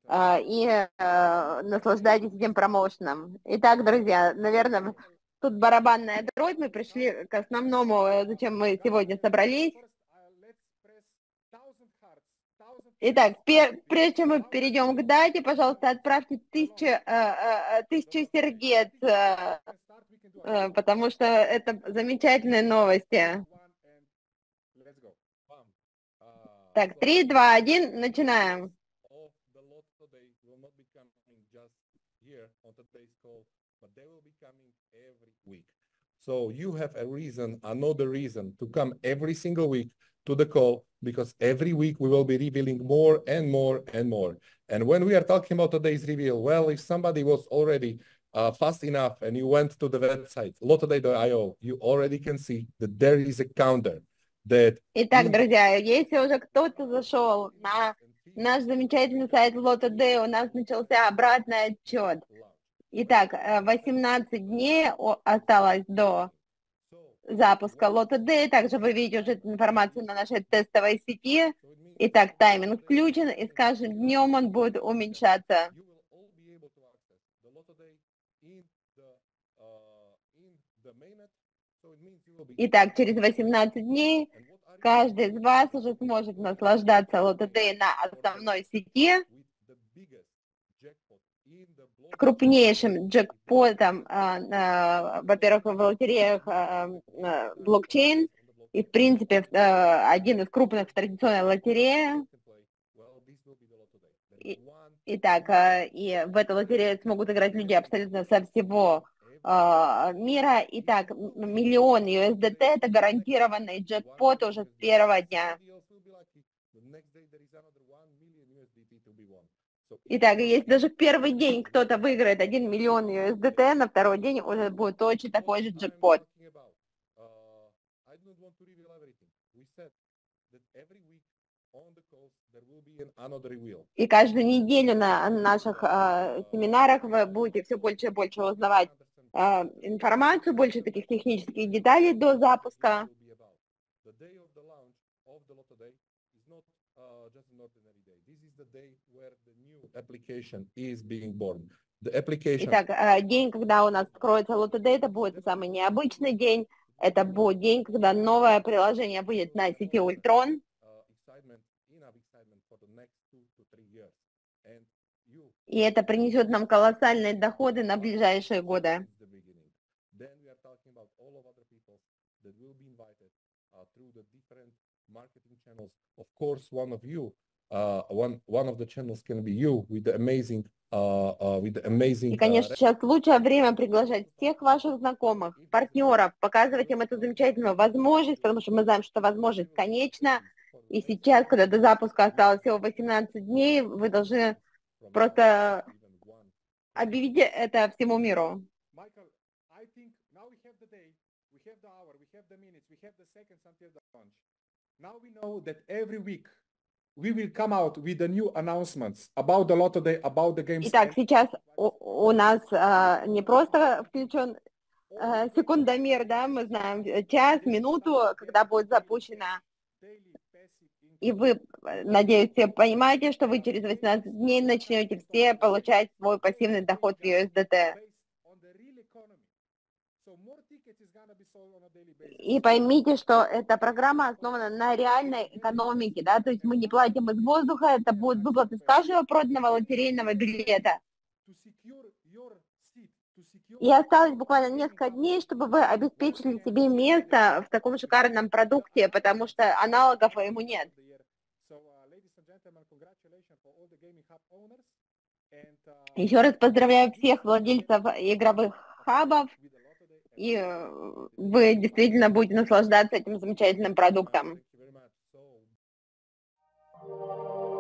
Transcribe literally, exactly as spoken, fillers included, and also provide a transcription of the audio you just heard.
а, и а, наслаждайтесь этим промоушеном. Итак, друзья, наверное, тут барабанная дробь, мы пришли к основному, э, зачем мы сегодня собрались. Итак, пер- прежде чем мы перейдем к дате, пожалуйста, отправьте тысячу, э, э, тысячу сердец, э, э, потому что это замечательные новости. Так, три, два, один, начинаем. So you have a reason, another reason to come every single week to the call, because every week we will be revealing more and more and more. And when we are talking about today's reveal, well, if somebody was already uh, fast enough and you went to the website, lotoday dot i o, you already can see that there is a counter that... Итак, друзья, если уже кто-то зашел на наш замечательный сайт Lottoday, у нас начался обратный отчет. Итак, восемнадцать дней осталось до запуска Lottoday. Также вы видите уже эту информацию на нашей тестовой сети. Итак, тайминг включен, и с каждым днем он будет уменьшаться. Итак, через восемнадцать дней каждый из вас уже сможет наслаждаться Lottoday на основной сети с крупнейшим джекпотом, а, а, во-первых, в лотереях а, а, блокчейн, и, в принципе, а, один из крупных в традиционной лотерее. И, итак, а, и в этой лотерее смогут играть люди абсолютно со всего а, мира. Итак, миллион ю эс ди ти – это гарантированный джекпот уже с первого дня. Итак, если даже в первый день кто-то выиграет один миллион ю эс ди ти, на второй день уже будет точно такой же джекпот. И каждую неделю на наших э, семинарах вы будете все больше и больше узнавать э, информацию, больше таких технических деталей до запуска. Итак, э, день, когда у нас откроется Lottoday, это будет самый необычный день. Это будет день, когда новое приложение выйдет на сети Ультрон. И это принесет нам колоссальные доходы на ближайшие годы. И, конечно, сейчас лучшее время приглашать всех ваших знакомых, партнеров, показывать им эту замечательную возможность, потому что мы знаем, что возможность конечна. И сейчас, когда до запуска осталось всего восемнадцать дней, вы должны просто объявить это всему миру. Итак, сейчас у, у нас а, не просто включен а, секундомер, да, мы знаем час, минуту, когда будет запущена. И вы, надеюсь, все понимаете, что вы через восемнадцать дней начнете все получать свой пассивный доход в ю эс ди ти. И поймите, что эта программа основана на реальной экономике, да, то есть мы не платим из воздуха, это будет выплата с каждого проданного лотерейного билета. И осталось буквально несколько дней, чтобы вы обеспечили себе место в таком шикарном продукте, потому что аналогов ему нет. Еще раз поздравляю всех владельцев игровых хабов, и вы действительно будете наслаждаться этим замечательным продуктом.